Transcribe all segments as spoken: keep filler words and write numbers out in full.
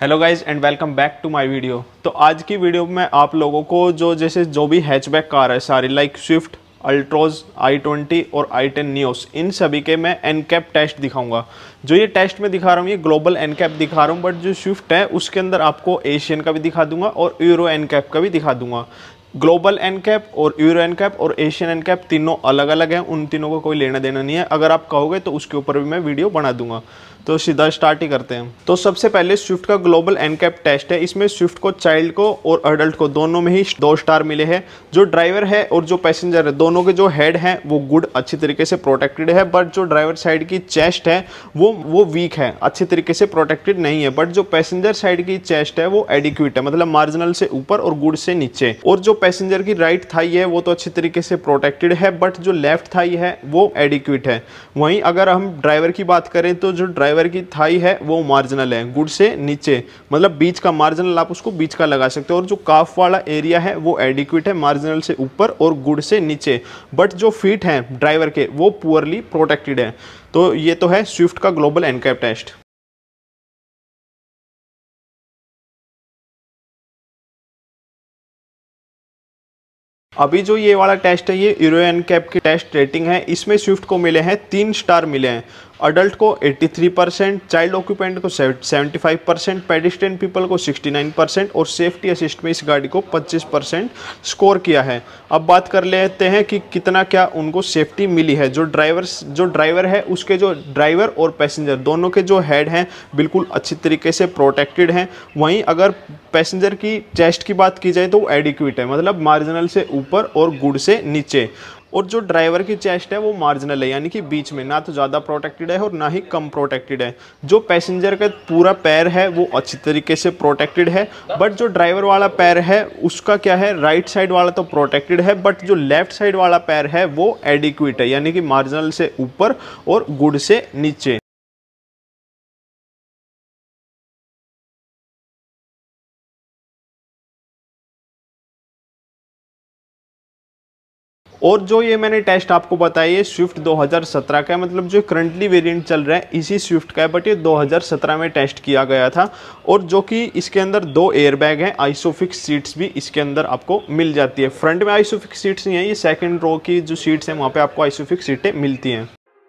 Hello guys and welcome back to my video. तो आज की वीडियो में आप लोगों को जो जैसे जो भी हैचबैक कार है सारी like Swift, Altroz, i twenty और आई टेन नियोस, इन सभी के मैं एनकैप टेस्ट दिखाऊंगा। जो ये टेस्ट में दिखा रहा हूँ ये ग्लोबल एनकैप दिखा रहा हूँ, बट जो स्विफ्ट है उसके अंदर आपको एशियन का भी दिखा दूंगा और यूरो एनकैप का भी दिखा दूंगा। ग्लोबल एनकैप और यूरो एनकैप और एशियन एनकैप तीनों अलग अलग हैं, उन तीनों को कोई लेना देना नहीं है। अगर आप कहोगे तो उसके ऊपर भी मैं वीडियो बना दूंगा। तो सीधा स्टार्ट ही करते हैं। तो सबसे पहले स्विफ्ट का ग्लोबल एनकैप टेस्ट है। इसमें स्विफ्ट को चाइल्ड को और अडल्ट को दोनों में ही दो स्टार मिले हैं। जो ड्राइवर है और जो पैसेंजर है दोनों के जो हेड हैं वो गुड अच्छी तरीके से प्रोटेक्टेड है, बट जो ड्राइवर साइड की चेस्ट है वो वो वीक है, अच्छी तरीके से प्रोटेक्टेड नहीं है। बट जो पैसेंजर साइड की चेस्ट है वो एडिक्वेट है, मतलब मार्जिनल से ऊपर और गुड से नीचे। और जो पैसेंजर की राइट थाई है वो तो अच्छी तरीके से प्रोटेक्टेड है, बट जो लेफ्ट थाई है वो एडिक्वेट है। वहीं अगर हम ड्राइवर की बात करें तो जो ड्राइवर की थाई है वो मार्जिनल है, गुड से नीचे, मतलब बीच का मार्जिनल, आप उसको बीच का लगा सकते हो। और जो काफ वाला एरिया है वो एडिक्वेट है, मार्जिनल से ऊपर और गुड से नीचे। बट जो फीट हैं ड्राइवर के वो पुअरली प्रोटेक्टेड है। तो ये तो है स्विफ्ट का ग्लोबल एनकैप टेस्ट। अभी जो ये वाला टेस्ट है ये यूरो एनकैप की टेस्ट रेटिंग है। इसमें स्विफ्ट को मिले हैं तीन स्टार मिले हैं। अडल्ट को तिरासी परसेंट, चाइल्ड ऑक्यूपेंट को पचहत्तर परसेंट, पेडिस्ट्रियन पीपल को उनहत्तर परसेंट और सेफ्टी असिस्ट में इस गाड़ी को पच्चीस परसेंट स्कोर किया है। अब बात कर लेते हैं कि कितना क्या उनको सेफ्टी मिली है। जो ड्राइवर जो ड्राइवर है उसके जो ड्राइवर और पैसेंजर दोनों के जो हेड हैं बिल्कुल अच्छी तरीके से प्रोटेक्टेड हैं। वहीं अगर पैसेंजर की चेस्ट की बात की जाए तो वो एडिक्वेट है, मतलब मार्जिनल से ऊपर और गुड से नीचे। और जो ड्राइवर की चेस्ट है वो मार्जिनल है, यानी कि बीच में, ना तो ज़्यादा प्रोटेक्टेड है और ना ही कम प्रोटेक्टेड है। जो पैसेंजर का पूरा पैर है वो अच्छी तरीके से प्रोटेक्टेड है, बट जो ड्राइवर वाला पैर है उसका क्या है, राइट साइड वाला तो प्रोटेक्टेड है, बट जो लेफ्ट साइड वाला पैर है वो एडिक्वेट है, यानी कि मार्जिनल से ऊपर और गुड से नीचे। और जो ये मैंने टेस्ट आपको बताया ये स्विफ्ट दो हज़ार सत्रह का है, मतलब जो करंटली वेरिएंट चल रहा है इसी स्विफ्ट का है, बट ये दो हज़ार सत्रह में टेस्ट किया गया था। और जो कि इसके अंदर दो एयरबैग हैं, आइसोफिक्स सीट्स भी इसके अंदर आपको मिल जाती है। फ्रंट में आइसोफिक्स सीट्स नहीं है, ये सेकंड रो की जो सीट्स हैं वहाँ पे आपको आइसोफिक्स सीटें मिलती हैं।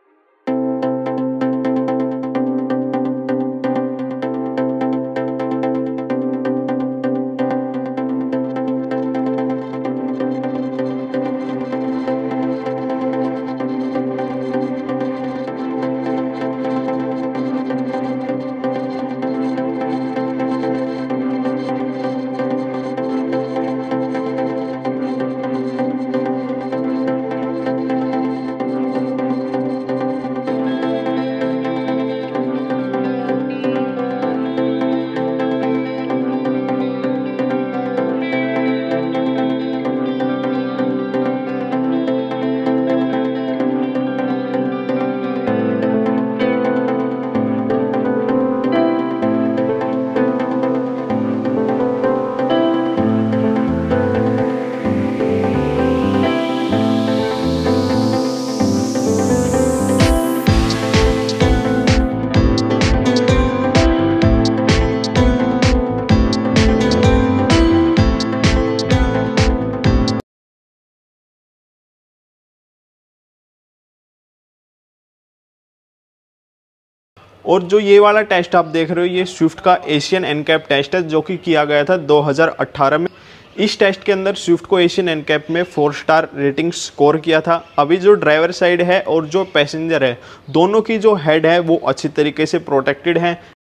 और जो ये वाला टेस्ट आप देख रहे हो ये स्विफ्ट का एशियन एनकैप टेस्ट है, जो कि किया गया था दो हज़ार अठारह में। इस टेस्ट के अंदर स्विफ्ट को एशियन एनकैप में फोर स्टार रेटिंग स्कोर किया था। अभी जो ड्राइवर साइड है और जो पैसेंजर है दोनों की जो हेड है वो अच्छी तरीके से प्रोटेक्टेड है।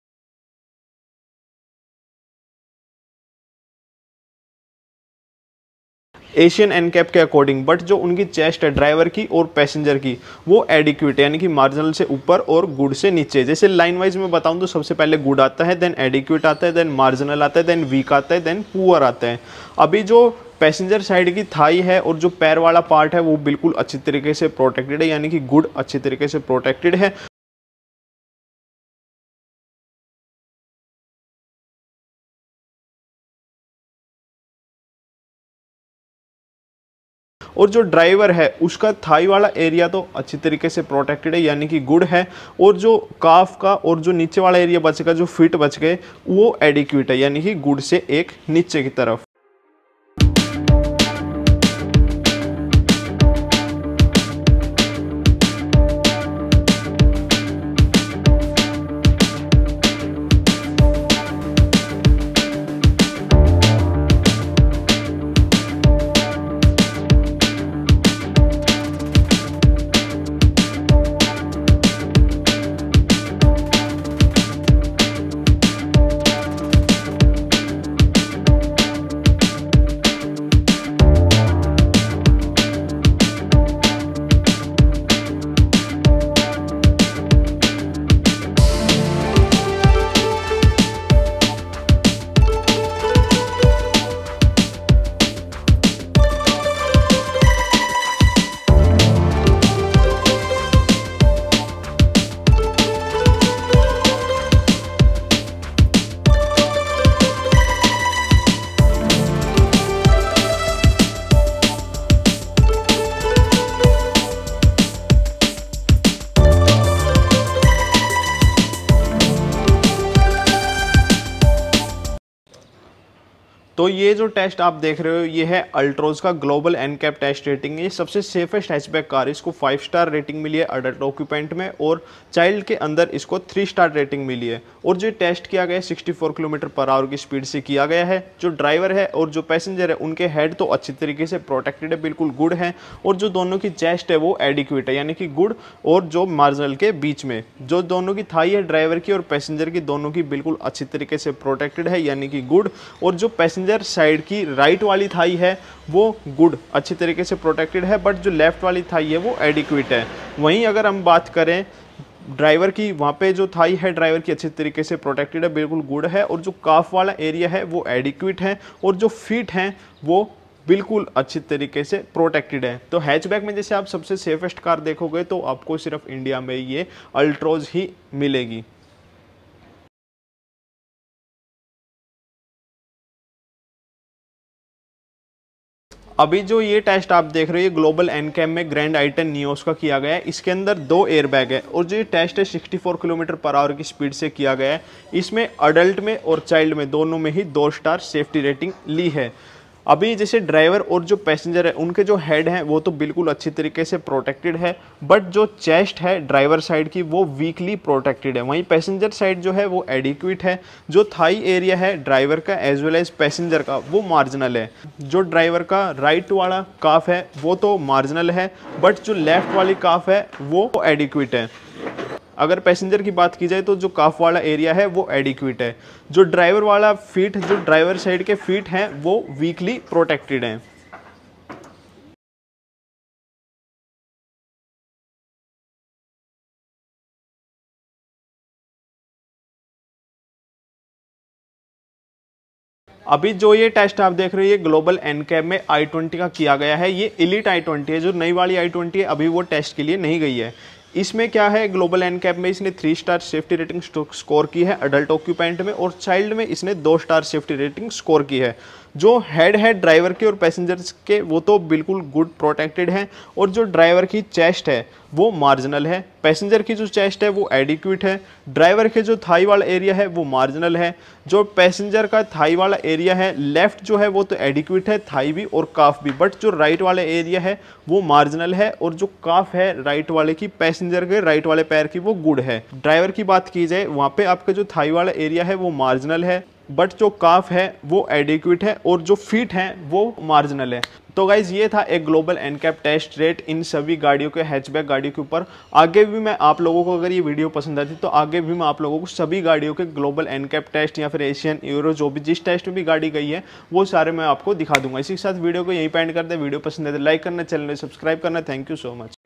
एशियन एनकैप के अकॉर्डिंग, बट जो उनकी चेस्ट है ड्राइवर की और पैसेंजर की वो एडिक्वेट है, यानी कि मार्जिनल से ऊपर और गुड से नीचे। जैसे लाइन वाइज में बताऊं तो सबसे पहले गुड आता है, देन एडिक्वेट आता है, देन मार्जिनल आता है, देन वीक आता है, देन पुअर आता है। अभी जो पैसेंजर साइड की थाई है और जो पैर वाला पार्ट है वो बिल्कुल अच्छी तरीके से प्रोटेक्टेड है, यानी कि गुड अच्छी तरीके से प्रोटेक्टेड है। और जो ड्राइवर है उसका थाई वाला एरिया तो अच्छी तरीके से प्रोटेक्टेड है यानी कि गुड है, और जो काफ का और जो नीचे वाला एरिया बचेगा, जो फिट बच गए, वो एडिक्वेट है यानी कि गुड से एक नीचे की तरफ। तो ये जो टेस्ट आप देख रहे हो ये है अल्ट्रोज का ग्लोबल एनकैप टेस्ट रेटिंग। ये सबसे सेफेस्ट हैचबैक कार है, इसको फाइव स्टार रेटिंग मिली है अडल्ट ऑक्यूपेंट में, और चाइल्ड के अंदर इसको थ्री स्टार रेटिंग मिली है। और जो टेस्ट किया गया है सिक्सटी फोर किलोमीटर पर आवर की स्पीड से किया गया है। जो ड्राइवर है और जो पैसेंजर है उनके हेड तो अच्छी तरीके से प्रोटेक्टेड है, बिल्कुल गुड है, और जो दोनों की चेस्ट है वो एडिक्वेट है यानी कि गुड, और जो मार्जिनल के बीच में जो दोनों की थाई है ड्राइवर की और पैसेंजर की, दोनों की बिल्कुल अच्छी तरीके से प्रोटेक्टेड है यानी कि गुड, और जो पैसेंजर साइड की राइट वाली थाई है वो गुड, अच्छी तरीके से प्रोटेक्टेड है, बट जो लेफ्ट वाली थाई है वो एडिक्वेट है। वहीं अगर हम बात करें ड्राइवर की, वहाँ पे जो थाई है ड्राइवर की अच्छी तरीके से प्रोटेक्टेड है, बिल्कुल गुड है, और जो काफ वाला एरिया है वो एडिक्वेट है, और जो फीट हैं वो बिल्कुल अच्छी तरीके से प्रोटेक्टेड है। तो हैचबैक में जैसे आप सबसे सेफेस्ट कार देखोगे तो आपको सिर्फ इंडिया में ये अल्ट्रोज ही मिलेगी। अभी जो ये टेस्ट आप देख रहे हो ये ग्लोबल एनकैप में ग्रैंड आई टेन नियोस का किया गया है। इसके अंदर दो एयरबैग है, और जो ये टेस्ट है सिक्सटी फोर किलोमीटर पर आवर की स्पीड से किया गया है। इसमें अडल्ट में और चाइल्ड में दोनों में ही दो स्टार सेफ्टी रेटिंग ली है। अभी जैसे ड्राइवर और जो पैसेंजर है उनके जो हेड हैं वो तो बिल्कुल अच्छी तरीके से प्रोटेक्टेड है, बट जो चेस्ट है ड्राइवर साइड की वो वीकली प्रोटेक्टेड है। वहीं पैसेंजर साइड जो है वो एडिक्वेट है। जो थाई एरिया है ड्राइवर का एज वेल एज पैसेंजर का वो मार्जिनल है। जो ड्राइवर का राइट वाला काफ है वो तो मार्जिनल है, बट जो लेफ्ट वाली काफ है वो एडिक्वेट है। अगर पैसेंजर की बात की जाए तो जो काफ वाला एरिया है वो एडिक्वेट है। जो ड्राइवर वाला फीट, जो ड्राइवर साइड के फीट हैं वो वीकली प्रोटेक्टेड हैं। अभी जो ये टेस्ट आप देख रहे हो ये ग्लोबल एनकैप में आई ट्वेंटी का किया गया है। ये एलीट आई ट्वेंटी है, जो नई वाली आई ट्वेंटी है अभी वो टेस्ट के लिए नहीं गई है। इसमें क्या है, ग्लोबल एनकैप में इसने three star safety rating score की है अडल्ट ऑक्यूपेंट में, और चाइल्ड में इसने दो स्टार सेफ्टी रेटिंग स्कोर की है। जो हेड है ड्राइवर के और पैसेंजर्स के वो तो बिल्कुल गुड प्रोटेक्टेड हैं, और जो ड्राइवर की चेस्ट है वो मार्जिनल है, पैसेंजर की जो चेस्ट है वो एडिक्वेट है, ड्राइवर के जो थाई वाला एरिया है वो मार्जिनल है, जो पैसेंजर का थाई वाला एरिया है लेफ्ट जो है वो तो एडिक्वेट है, थाई भी और काफ भी, बट जो राइट वाला एरिया है वो मार्जिनल है, और जो काफ है राइट वाले की, पैसेंजर के राइट वाले पैर की, वो गुड है। ड्राइवर की बात की जाए वहाँ पे आपका जो थाई वाला एरिया है वो मार्जिनल है, बट जो काफ है वो एडिक्वेट है, और जो फीट हैं वो मार्जिनल है। तो गाइज ये था एक ग्लोबल एनकैप टेस्ट रेट इन सभी गाड़ियों के, हैचबैक गाड़ियों के ऊपर। आगे भी मैं आप लोगों को, अगर ये वीडियो पसंद आती तो आगे भी मैं आप लोगों को सभी गाड़ियों के ग्लोबल एनकैप टेस्ट या फिर एशियन यूरो जो भी जिस टेस्ट में भी गाड़ी गई है वो सारे मैं आपको दिखा दूंगा। इसी के साथ वीडियो को यहीं पे एंड करते हैं। वीडियो पसंद है तो लाइक करना, चैनल को सब्सक्राइब करना। Thank you so much.